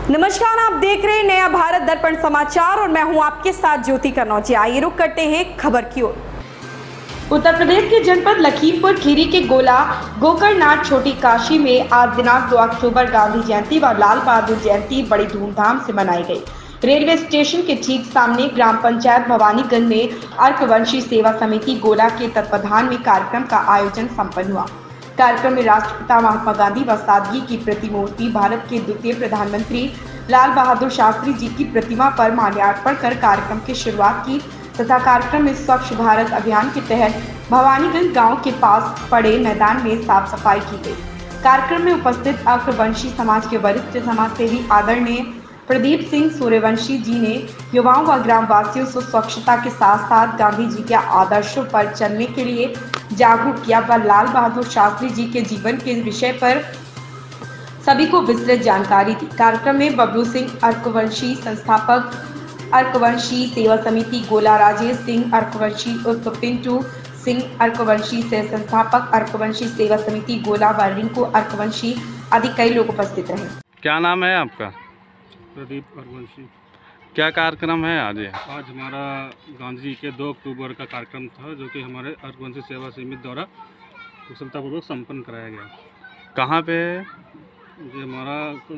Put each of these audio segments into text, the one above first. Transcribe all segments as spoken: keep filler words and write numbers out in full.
नमस्कार, आप देख रहे हैं नया भारत दर्पण समाचार और मैं हूं आपके साथ ज्योति कनौजी। आइए रुक करते हैं खबर की ओर। उत्तर प्रदेश के जनपद लखीमपुर खीरी के गोला गोकर्णनाथ छोटी काशी में आज दिनांक दो अक्टूबर गांधी जयंती व लाल बहादुर जयंती बड़ी धूमधाम से मनाई गई। रेलवे स्टेशन के ठीक सामने ग्राम पंचायत भवानीगंज में अर्कवंशी सेवा समिति गोला के तत्वाधान में कार्यक्रम का आयोजन संपन्न हुआ। कार्यक्रम में राष्ट्रपिता महात्मा गांधी व सादगी की प्रतिमूर्ति, भारत के द्वितीय प्रधानमंत्री लाल बहादुर शास्त्री जी की प्रतिमा पर माल्यार्पण कर कार्यक्रम की शुरुआत की तथा कार्यक्रम में स्वच्छ भारत अभियान के तहत भवानीगंज गांव के पास पड़े मैदान में साफ सफाई की गई। कार्यक्रम में उपस्थित अर्कवंशी समाज के वरिष्ठ समाज सेवी आदरणीय प्रदीप सिंह सूर्यवंशी जी ने युवाओं व ग्रामवासियों से स्वच्छता के साथ साथ गांधी जी के आदर्शों पर चलने के लिए जागरूक किया व लाल बहादुर शास्त्री जी के जीवन के विषय पर सभी को विस्तृत जानकारी दी। कार्यक्रम में बबलू सिंह अर्कवंशी संस्थापक, अर्कवंशी सेवा समिति गोला राजेश सिंह अर्कवंशी उर्फ पिंटू सिंह अर्कवंशी से संस्थापक, अर्कवंशी सेवा समिति गोला व रिंकू अर्कवंशी आदि कई लोग उपस्थित रहे। क्या नाम है आपका? प्रदीप अर्कवंशी। क्या कार्यक्रम है आज? आज हमारा गांधी जी के दो अक्टूबर का कार्यक्रम था, जो कि हमारे अर्कवंशी सेवा समिति द्वारा कुशलतापूर्वक संपन्न कराया गया। कहाँ पे? ये हमारा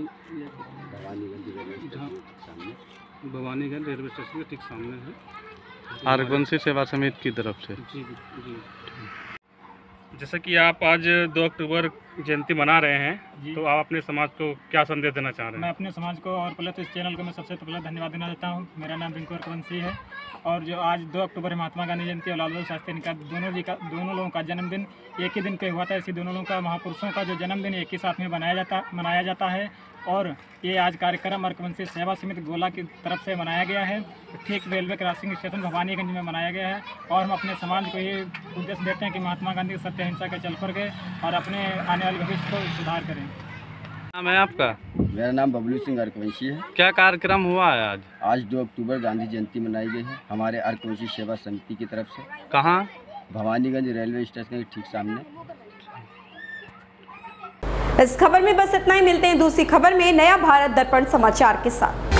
भवानीगंज रेलवे स्टेशन के ठीक सामने है, अर्कवंशी सेवा समिति की तरफ से। जी जी। जैसे कि आप आज दो अक्टूबर जयंती मना रहे हैं, तो आप अपने समाज को क्या संदेश देना चाह रहे हैं? मैं अपने समाज को और पहले तो इस चैनल को मैं सबसे पहले धन्यवाद देना चाहता हूं। मेरा नाम रिंकू अर्कवंशी है और जो आज दो अक्टूबर महात्मा गांधी जयंती और लाल बहादुर शास्त्री का दोनों जी का दोनों लोगों का जन्मदिन एक ही दिन पे हुआ था। इसी दोनों लोगों का महापुरुषों का जो जन्मदिन एक ही साथ में मनाया जाता मनाया जाता है और ये आज कार्यक्रम अर्कवंशी सेवा समिति गोला की तरफ से मनाया गया है। ठीक रेलवे क्रॉसिंग स्टेशन भवानीगंज में मनाया गया है और हम अपने समाज को ये उद्देश्य देते हैं कि महात्मा गांधी सत्य अहिंसा के चल पर गए और अपने आने वाले भविष्य को सुधार करें। नाम है आपका? मेरा नाम बबलू सिंह अर्कवंशी है। क्या कार्यक्रम हुआ है आज? आज दो अक्टूबर गांधी जयंती मनाई गई है हमारे अर्कवंशी सेवा समिति की तरफ से। कहाँ? भवानीगंज रेलवे स्टेशन के ठीक सामने। इस खबर में बस इतना ही। मिलते हैं दूसरी खबर में नया भारत दर्पण समाचार के साथ।